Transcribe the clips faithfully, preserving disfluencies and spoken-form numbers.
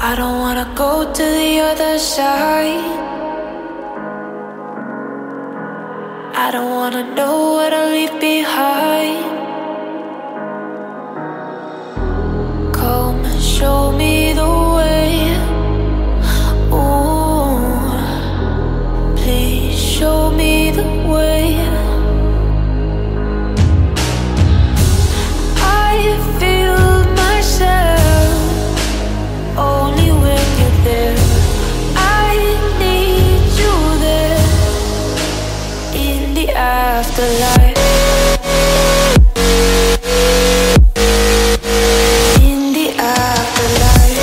I don't wanna go to the other side. I don't wanna know what I leave behind. Come and show me the way. Ooh, please show me the way. I feel myself only when you're there. I need you there in the afterlife. In the afterlife.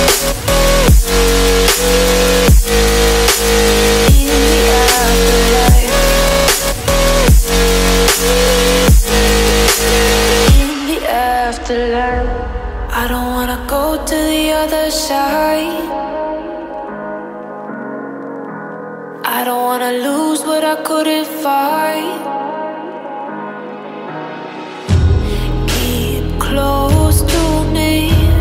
In the afterlife. In the afterlife. I don't wanna go to the other side. I don't wanna lose what I couldn't fight. Keep close to me.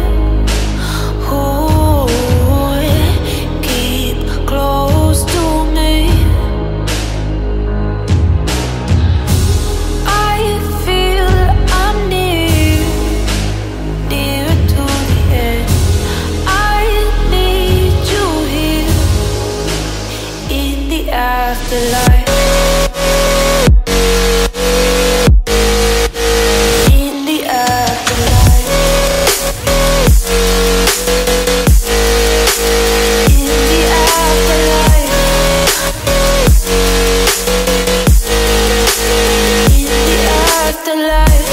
Ooh, keep close to me. I feel I'm near, near to the end. I need you here in the afterlife. In the afterlife. In the afterlife. In the afterlife.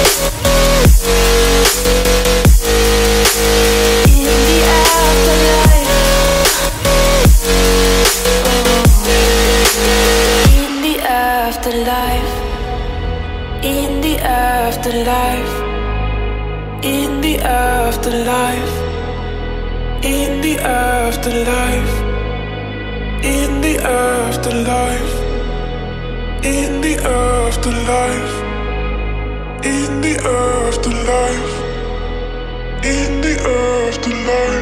In the afterlife. In the afterlife. In the afterlife. In the afterlife. In the afterlife. In the afterlife. In the afterlife. In the afterlife. In the afterlife.